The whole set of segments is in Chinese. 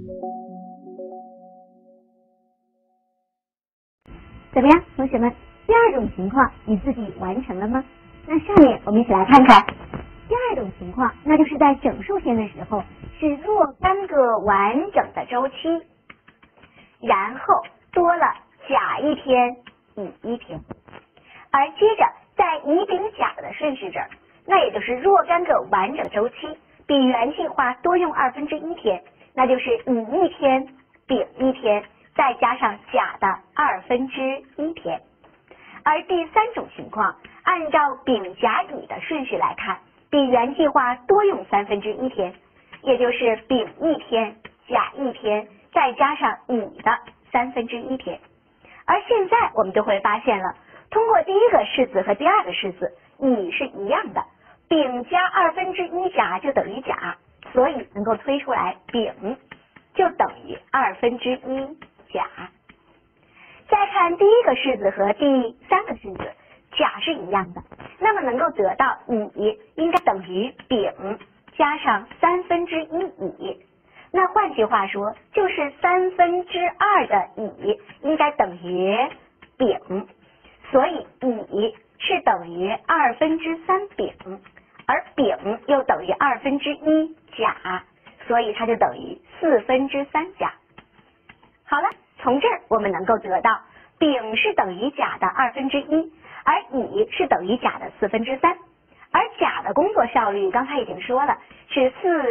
怎么样，同学们？第二种情况你自己完成了吗？那下面我们一起来看看第二种情况，那就是在整数天的时候是若干个完整的周期，然后多了甲一天、乙一天，而接着在乙丙甲的顺序这儿，那也就是若干个完整周期比原计划多用1/2天，那就是乙一天、丙一天，再加上甲的1/2天。而第三种情况，按照丙甲乙的顺序来看，比原计划多用1/3天，也就是丙一天、甲一天，再加上乙的1/3天。而现在我们就会发现了，通过第一个式子和第二个式子，乙是一样的，丙加1/2甲就等于甲，所以能够推出来丙就等于1/2甲。再看第一个式子和第三个式子，甲是一样的，那么能够得到乙应该等于丙加上1/3乙，那换句话说，就是2/3的乙应该等于丙，所以乙是等于3/2丙，而丙又等于1/2甲，所以它就等于3/4甲。好了，从这儿我们能够得到丙是等于甲的1/2，而乙是等于甲的3/4，而甲的工作效率刚才已经说了是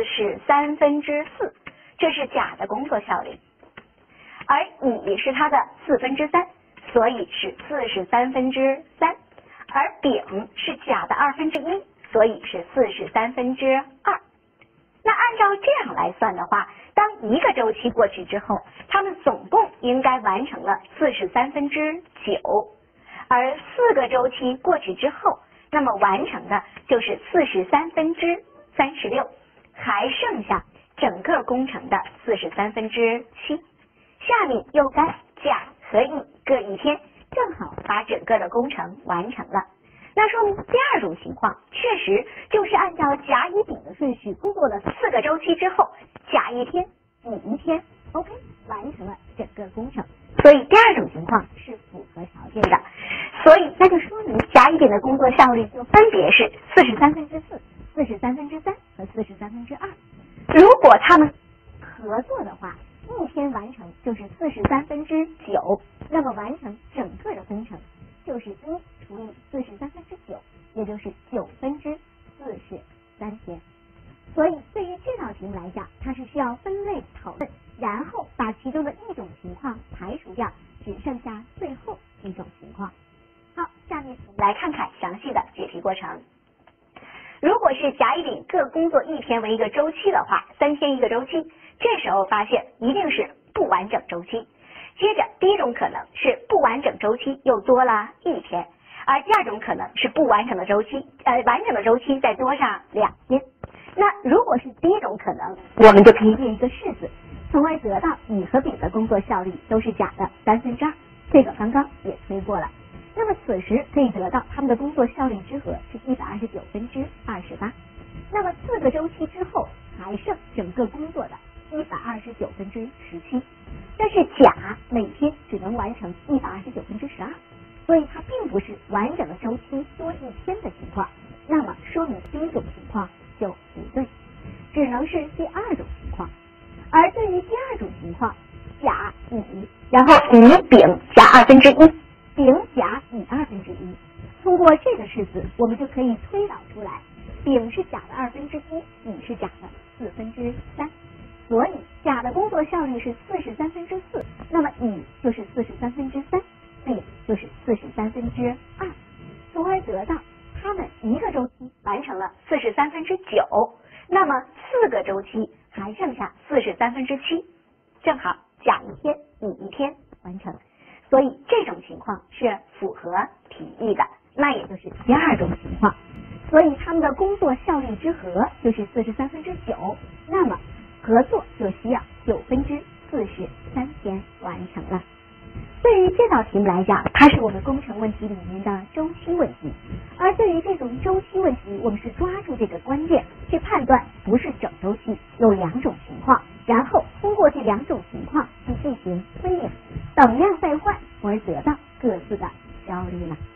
4/3，这是甲的工作效率，而乙是它的3/4，所以是4/3，而丙是甲的1/2，所以是4/2。那按照这样来算的话，当一个周期过去之后，它们总共应该完成了9/4，而4个周期过去之后，那么完成的就是4/336，还剩下整个工程的4/3。下面又该甲和乙各一天，正好把整个的工程完成了。那说明第二种情况确实就是按照甲乙丙的顺序工作了4个周期之后，甲一天、乙一天 ，OK， 完成了整个工程。所以第二种情况是符合条件的，所以那就说明甲乙丙的工作效率就分别是4/3、4/3和4/2。如果他们合作的话，一天完成就是4/3，那么完成整个的工程就是1除以4/3，也就是9/43天。所以对于这道题目来讲，它是需要分类讨论，然后把其中的一种情况排除掉，只剩下最后一种情况。好，下面我们来看看详细的解题过程。如果是甲乙丙各工作一天为一个周期的话，3天一个周期，这时候发现一定是不完整周期。接着第一种可能是不完整周期又多了1天，而第二种可能是不完整的周期，完整的周期再多上2天。那如果是第一种可能，我们就可以列一个式子，从而得到乙和丙的工作效率都是甲的2/3，这个刚刚也推过了。那么此时可以得到他们的工作效率之和是129/28。那么4个周期之后还剩整个工作的129/17，但是甲每天只能完成129/12，所以它并不是完整的周期多1天的情况，那么说明第一种情况就不对，只能是第二种情况。而对于第二种情况，甲乙，然后乙丙加1/2，丙甲乙1/2，通过这个式子，我们就可以推导出来，丙是甲的1/2，乙是甲的4/3，所以甲的工作效率是4/3，那么乙就是4/3，丙就是4/3，从而得到他们一个周期完成了4/3，那么4个周期还剩下4/3，正好甲一天、乙一天完成。所以这种情况是符合题意的，那也就是第二种情况。所以他们的工作效率之和就是4/3，那么合作就需要9/43天完成了。对于这道题目来讲，它是我们工程问题里面的周期问题，而对于这种周期问题，我们是抓住这个关键去判断不是整周期，有2种情况，然后通过过这两种情况去进行推演，怎样再换而得到各自的焦虑呢？